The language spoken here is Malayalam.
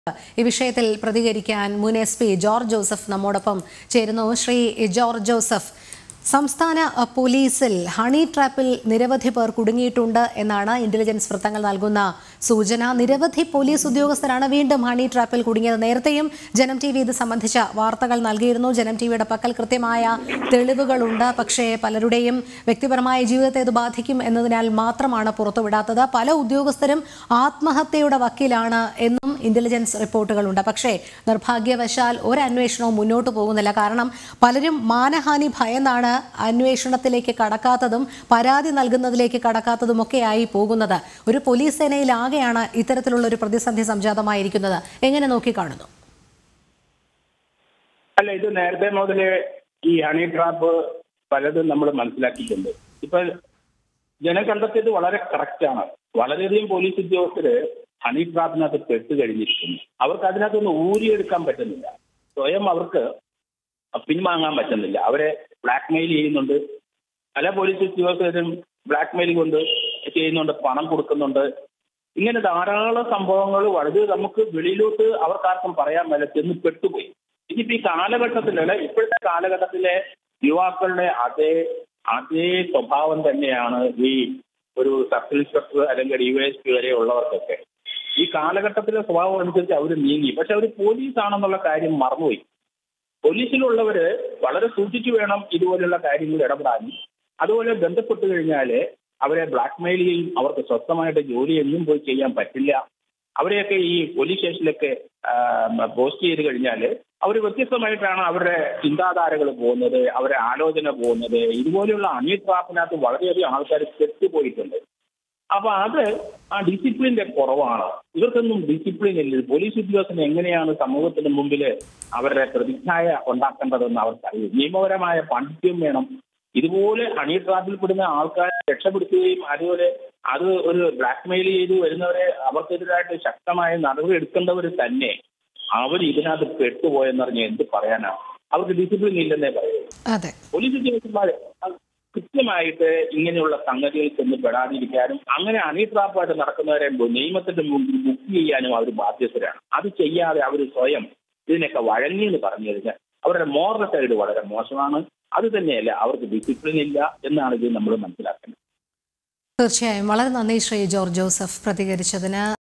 ഈ വിഷയത്തിൽ പ്രതികരിക്കാൻ മുൻ എസ്.പി. ജോർജ് ജോസഫ് നമ്മോടൊപ്പം ചേരുന്നു. ശ്രീ ജോർജ് ജോസഫ്, സംസ്ഥാന പോലീസിൽ ഹണി ട്രാപ്പിൽ നിരവധി പേർ കുടുങ്ങിയിട്ടുണ്ട് എന്നാണ് ഇന്റലിജൻസ് വൃത്തങ്ങൾ നൽകുന്ന സൂചന. നിരവധി പോലീസ് ഉദ്യോഗസ്ഥരാണ് വീണ്ടും ഹണി ട്രാപ്പിൽ കുടുങ്ങിയത്. നേരത്തെയും ജനം ടി വി ഇത് സംബന്ധിച്ച വാർത്തകൾ നൽകിയിരുന്നു. ജനം ടി വിയുടെ പക്കൽ കൃത്യമായ തെളിവുകളുണ്ട്. പക്ഷേ പലരുടെയും വ്യക്തിപരമായ ജീവിതത്തെ ഇത് ബാധിക്കും എന്നതിനാൽ മാത്രമാണ് പുറത്തുവിടാത്തത്. പല ഉദ്യോഗസ്ഥരും ആത്മഹത്യയുടെ വക്കീലാണ് എന്നും ഇന്റലിജൻസ് റിപ്പോർട്ടുകളുണ്ട്. പക്ഷേ നിർഭാഗ്യവശാൽ ഒരു അന്വേഷണവും മുന്നോട്ട് പോകുന്നില്ല. കാരണം പലരും മാനഹാനി ഭയന്നാണ് അന്വേഷണത്തിലേക്ക് കടക്കാത്തതും പരാതി നൽകുന്നതിലേക്ക് കടക്കാത്തതുമൊക്കെയായി പോകുന്നത്. ഒരു പോലീസ് സേനയിലാകെയാണ് ഇത്തരത്തിലുള്ള ഒരു പ്രതിസന്ധി സംജാതമായിരിക്കുന്നത്. എങ്ങനെ നോക്കിക്കാണുന്നു? അല്ല, ഇത് നേരത്തെ മുതലേ ഈ ഹണി ട്രാപ്പ് പലതും നമ്മൾ മനസ്സിലാക്കിയിട്ടുണ്ട്. ഇപ്പൊ ജനം കണ്ടെത്തിയത് വളരെ കറക്റ്റാണ്. വളരെയധികം പോലീസ് ഉദ്യോഗസ്ഥര് ഹണി ട്രാപ്പിനകത്ത് പെട്ട് കഴിഞ്ഞിരിക്കുന്നു. അവർക്ക് അതിനകത്തൊന്ന് ഊരിയെടുക്കാൻ പറ്റുന്നില്ല. സ്വയം അവർക്ക് പിൻവാങ്ങാൻ പറ്റുന്നില്ല. അവരെ ബ്ലാക്ക് മെയിൽ ചെയ്യുന്നുണ്ട്. പല പോലീസ് ഉദ്യോഗസ്ഥരും ബ്ലാക്ക് മെയിൽ കൊണ്ട് ചെയ്യുന്നുണ്ട്, പണം കൊടുക്കുന്നുണ്ട്. ഇങ്ങനെ ധാരാളം സംഭവങ്ങൾ വളരെ നമുക്ക് വെളിയിലോട്ട് അവർക്കാർക്കും പറയാൻ മേല ചെന്ന് പെട്ടുപോയി. ഇനിയിപ്പോ ഈ കാലഘട്ടത്തിലുള്ള ഇപ്പോഴത്തെ കാലഘട്ടത്തിലെ യുവാക്കളുടെ അതേ സ്വഭാവം തന്നെയാണ് ഈ ഒരു സബ് ഇൻസ്പെക്ടർ അല്ലെങ്കിൽ DYSP വരെ ഉള്ളവർക്കൊക്കെ. ഈ കാലഘട്ടത്തിലെ സ്വഭാവം അനുസരിച്ച് അവർ നീങ്ങി. പക്ഷെ അവർ പോലീസ് ആണെന്നുള്ള കാര്യം മറന്നുപോയി. പോലീസിലുള്ളവര് വളരെ സൂക്ഷിച്ചു വേണം ഇതുപോലുള്ള കാര്യങ്ങൾ ഇടപെടാനും. അതുപോലെ ബന്ധപ്പെട്ട് കഴിഞ്ഞാൽ അവരെ ബ്ലാക്ക് മെയിൽ ചെയ്യും. അവർക്ക് സ്വസ്ഥമായിട്ട് ജോലി എന്നും പോയി ചെയ്യാൻ പറ്റില്ല. അവരെയൊക്കെ ഈ പോലീസ് സ്റ്റേഷനിലൊക്കെ പോസ്റ്റ് ചെയ്ത് കഴിഞ്ഞാൽ അവർ വ്യത്യസ്തമായിട്ടാണ് അവരുടെ ചിന്താധാരകൾ പോകുന്നത്, അവരുടെ ആലോചന പോകുന്നത്. ഇതുപോലെയുള്ള ഹണി ട്രാപ്പിനകത്ത് വളരെയധികം ആൾക്കാർ പെട്ടുപോയിട്ടുണ്ട്. അപ്പൊ അത് ആ ഡിസിപ്ലിന്റെ കുറവാണ്. ഇവർക്കൊന്നും ഡിസിപ്ലിൻ ഇല്ല. പോലീസ് ഉദ്യോഗസ്ഥന് എങ്ങനെയാണ് സമൂഹത്തിന് മുമ്പിൽ അവരുടെ പ്രതിച്ഛായ ഉണ്ടാക്കേണ്ടതെന്ന് അവർക്കറിയും. നിയമപരമായ പാണ്ഡിത്യം വേണം. ഇതുപോലെ ഹണി ട്രാപ്പിൽ പെടുന്ന ആൾക്കാരെ രക്ഷപ്പെടുത്തുകയും അതുപോലെ അത് ഒരു ബ്ലാക്ക് മെയിൽ ചെയ്ത് വരുന്നവരെ അവർക്കെതിരായിട്ട് ശക്തമായ നടപടി എടുക്കേണ്ടവർ തന്നെ അവർ ഇതിനകത്ത് പെട്ടുപോയെന്നറിഞ്ഞ് എന്ത് പറയാനാണ്? അവർക്ക് ഡിസിപ്ലിൻ ഇല്ലെന്നേ പറയൂ. പോലീസ് ഉദ്യോഗസ്ഥന്മാർ കൃത്യമായിട്ട് ഇങ്ങനെയുള്ള സംഗതികൾ ചെന്ന് പെടാതിരിക്കാനും അങ്ങനെ ഹണി ട്രാപ്പായിട്ട് നടക്കുന്നവരെ നിയമത്തിന്റെ മുമ്പിൽ ബുക്ക് ചെയ്യാനും അവർ ബാധ്യസ്ഥരാണ്. അത് ചെയ്യാതെ അവർ സ്വയം ഇതിനൊക്കെ വഴങ്ങിയെന്ന് പറഞ്ഞു കഴിഞ്ഞാൽ അവരുടെ മോറൽ സൈഡ് വളരെ മോശമാണ്. അത് തന്നെയല്ല, അവർക്ക് ഡിസിപ്ലിൻ ഇല്ല എന്നാണ് ഇത് നമ്മൾ മനസ്സിലാക്കേണ്ടത്. തീർച്ചയായും വളരെ നന്ദി ശ്രീ ജോർജ് ജോസഫ് പ്രതികരിച്ചതിന്.